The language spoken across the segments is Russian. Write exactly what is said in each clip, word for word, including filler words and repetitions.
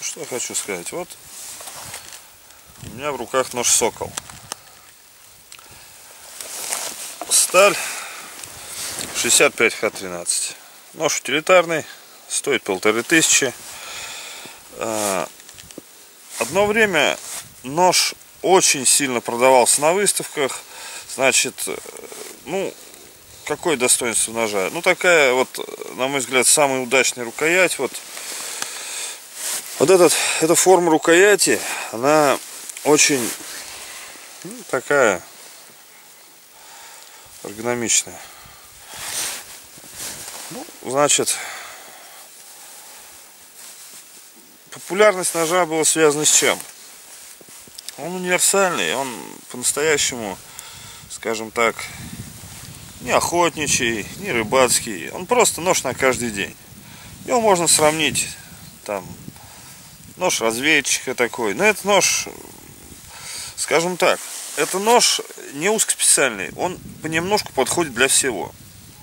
что я хочу сказать. Вот у меня в руках нож Сокол. Сталь шестьдесят пять ха тринадцать. Нож утилитарный, стоит полторы тысячи. Одно время нож очень сильно продавался на выставках. Значит, ну, какое достоинство ножа? Ну, такая вот, на мой взгляд, самая удачная рукоять. Вот, вот этот, эта форма рукояти, она очень, ну, такая эргономичная. Ну, значит, популярность ножа была связана с чем? Он универсальный, он по-настоящему, скажем так, не охотничий, не рыбацкий. Он просто нож на каждый день. Его можно сравнить, там, нож разведчика такой. Но это нож, скажем так, это нож не узкоспециальный. Он понемножку подходит для всего.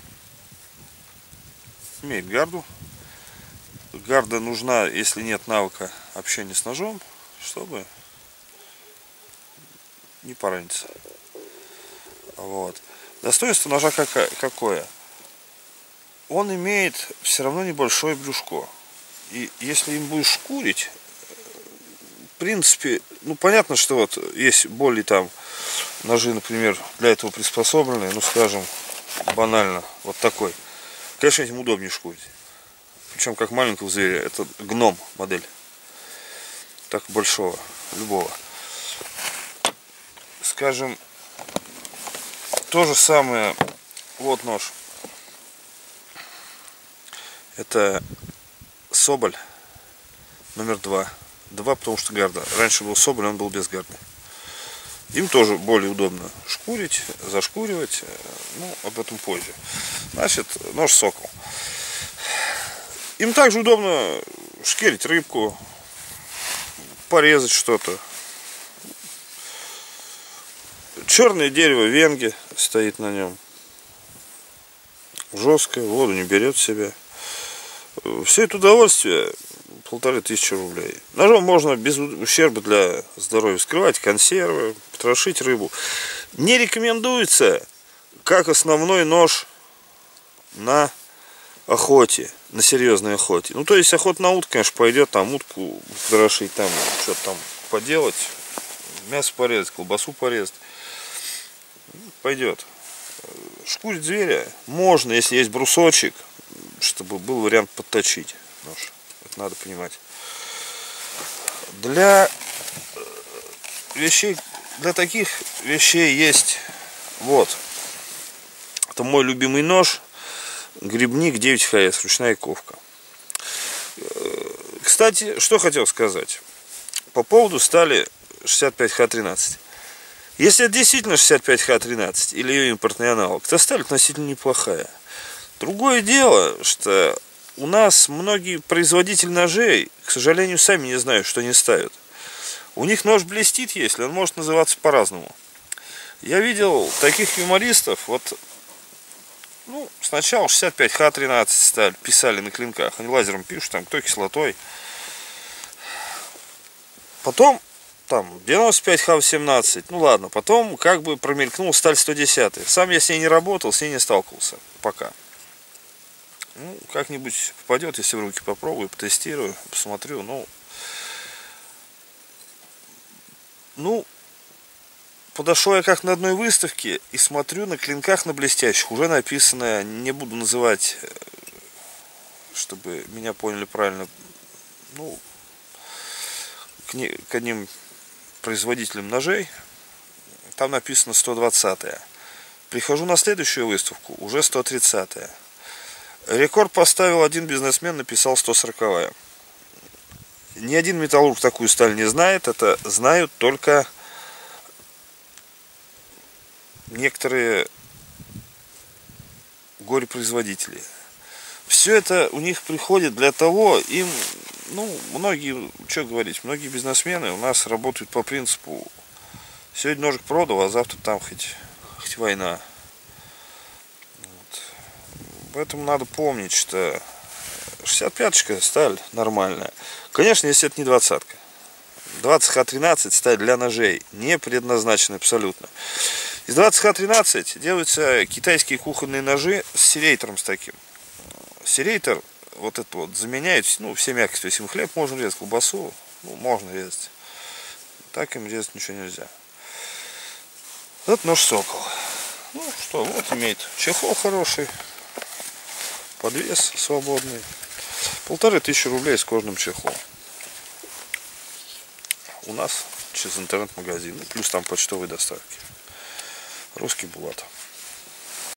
Имеет гарду. Гарда нужна, если нет навыка общения с ножом, чтобы не пораниться. Вот. Достоинство ножа какое? Он имеет все равно небольшое брюшко. И если им будешь шкурить, в принципе, ну понятно, что вот есть более там ножи, например, для этого приспособленные, ну скажем, банально, вот такой. Конечно, этим удобнее шкурить. Причем как маленького зверя. Это гном модель. Так большого, любого. Скажем, то же самое. Вот нож. Это Соболь номер два. Два, потому что гарда. Раньше был Соболь, он был без гарды. Им тоже более удобно шкурить, зашкуривать. Ну, об этом позже. Значит, нож Сокол. Им также удобно шкерить рыбку, порезать что-то. Черное дерево венги стоит на нем. Жесткое, воду не берет в себя. Все это удовольствие полторы тысячи рублей. Ножом можно без ущерба для здоровья вскрывать консервы, потрошить рыбу. Не рекомендуется как основной нож на охоте, на серьезной охоте. Ну, то есть охота на утку, конечно, пойдет, там утку потрошить, там что-то там поделать, мясо порезать, колбасу порезать. Пойдет. Шкурить зверя можно, если есть брусочек, чтобы был вариант подточить нож. Это надо понимать. Для вещей, для таких вещей есть вот. Это мой любимый нож. Грибник девять ха эс, ручная ковка. Кстати, что хотел сказать по поводу стали шестьдесят пять ха тринадцать. Если это действительно шестьдесят пять ха тринадцать или ее импортный аналог, то сталь относительно неплохая. Другое дело, что у нас многие производители ножей, к сожалению, сами не знают, что они ставят. У них нож блестит, если он может называться по-разному. Я видел таких юмористов, вот, ну, сначала шестьдесят пять ха тринадцать сталь писали на клинках, они лазером пишут, там, кто кислотой. Потом, там, девяносто пять ха восемнадцать, ну ладно, потом как бы промелькнул сталь сто десять. Сам я с ней не работал, с ней не сталкивался пока. Ну, как-нибудь попадет, если в руки попробую, потестирую, посмотрю, ну, ну, подошел я как на одной выставке и смотрю на клинках на блестящих. Уже написано, не буду называть, чтобы меня поняли правильно, ну, к, не, к одним производителям ножей. Там написано сто двадцатая. Прихожу на следующую выставку, уже сто тридцатая. Рекорд поставил один бизнесмен, написал сто сороковая. Ни один металлург такую сталь не знает. Это знают только некоторые горе-производители. Все это у них приходит для того, им, ну, многие, что говорить, многие бизнесмены у нас работают по принципу: сегодня ножик продал, а завтра там хоть, хоть война. Вот. Поэтому надо помнить, что шестьдесят пяточка сталь нормальная. Конечно, если это не двадцатка. двадцать ха тринадцать сталь для ножей не предназначена абсолютно. Из двадцать ха тринадцать делаются китайские кухонные ножи с серейтором с таким. Серейтор вот это вот заменяет, ну, все мягкости. То есть им хлеб можно резать, колбасу, ну, можно резать. Так им резать ничего нельзя. Вот нож Сокол. Ну что, вот имеет чехол хороший, подвес свободный. Полторы тысячи рублей с кожаным чехлом. У нас через интернет-магазин, плюс там почтовые доставки. Русский Булат.